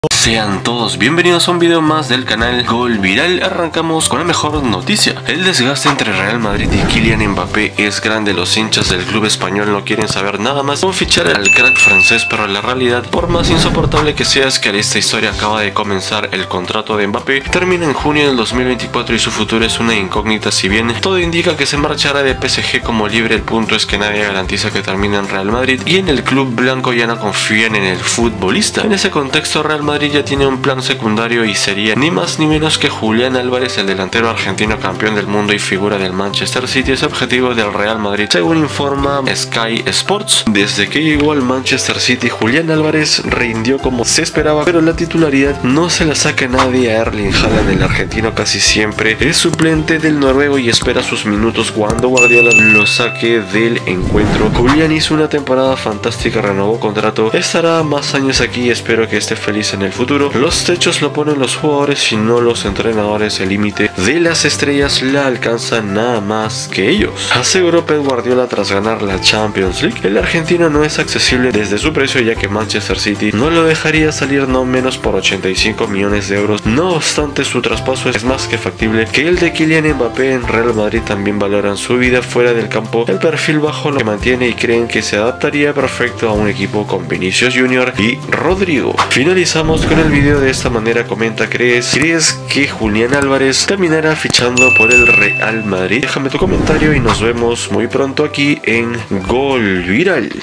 Sean todos bienvenidos a un video más del canal Gol Viral. Arrancamos con la mejor noticia. El desgaste entre Real Madrid y Kylian Mbappé es grande. Los hinchas del club español no quieren saber nada más con fichar al crack francés, pero la realidad, por más insoportable que sea, es que esta historia acaba de comenzar. El contrato de Mbappé termina en junio del 2024 y su futuro es una incógnita. Si bien todo indica que se marchará de PSG como libre, el punto es que nadie garantiza que termine en Real Madrid, y en el club blanco ya no confían en el futbolista. En ese contexto, Real Madrid ya tiene un plan secundario y sería ni más ni menos que Julián Álvarez, el delantero argentino campeón del mundo y figura del Manchester City, es objetivo del Real Madrid, según informa Sky Sports. Desde que llegó al Manchester City, Julián Álvarez rindió como se esperaba, pero la titularidad no se la saca nadie a Erling Haaland. El argentino casi siempre es suplente del noruego y espera sus minutos cuando Guardiola lo saque del encuentro. Julián hizo una temporada fantástica, renovó contrato, estará más años aquí y espero que esté feliz en el futuro. Los techos lo ponen los jugadores y no los entrenadores. El límite de las estrellas la alcanzan nada más que ellos, aseguró Pep Guardiola tras ganar la Champions League. El argentino no es accesible desde su precio, ya que Manchester City no lo dejaría salir no menos por 85 millones de euros. No obstante, su traspaso es más que factible que el de Kylian Mbappé. En Real Madrid también valoran su vida fuera del campo. El perfil bajo lo que mantiene y creen que se adaptaría perfecto a un equipo con Vinicius Junior y Rodrigo. Finalizamos con el video de esta manera. Comenta, ¿crees que Julián Álvarez terminará fichando por el Real Madrid? Déjame tu comentario y nos vemos muy pronto aquí en Gol Viral.